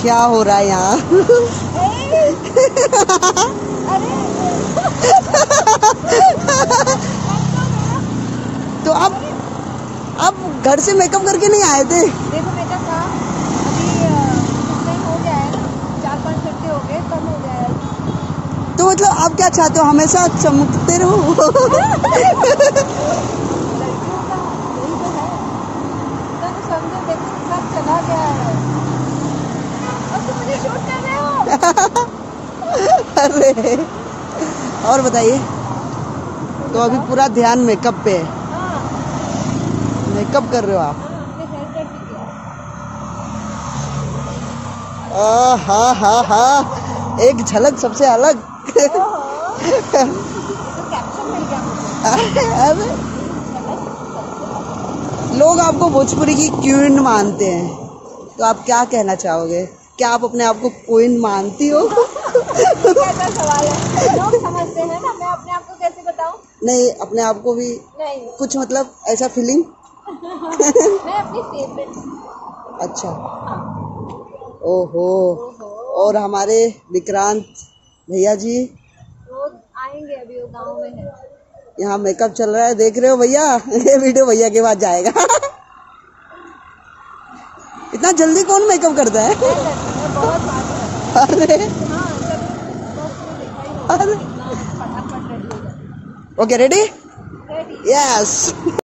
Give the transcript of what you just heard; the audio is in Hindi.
क्या हो रहा है यहाँ? तो आप घर से मेकअप करके नहीं आए थे? देखो मेकअप का अभी हो गया है, 4-5 घंटे हो गए, कम हो गया है। तो मतलब आप क्या चाहते हो, हमेशा चमकते रहो? चला गया है और तुम मुझे शूट कर रहे हो। अरे और बताइए। तो अभी पूरा ध्यान मेकअप पे है? हाँ। मेकअप कर रहे हो आप? अपने हेयर कट भी किया। हाँ हाँ हाँ, एक झलक सबसे अलग। कैप्शन मिल गया मुझे। अरे लोग आपको भोजपुरी की क्वीन मानते हैं, तो आप क्या कहना चाहोगे? क्या आप अपने आप को क्वीन मानती हो? कैसा सवाल है, लोग समझते हैं ना, मैं अपने आप को कैसे बताऊं? नहीं, अपने आप को भी नहीं कुछ मतलब ऐसा फीलिंग? मैं अपनी फेवरेट। अच्छा। ओहो। और हमारे विक्रांत भैया जी वो आएंगे, अभी वो गाँव में है। यहाँ मेकअप चल रहा है, देख रहे हो भैया? ये वीडियो भैया के बाद जाएगा। इतना जल्दी कौन मेकअप करता है? बहुत अरे हाँ, अरे ओके, रेडी? यस।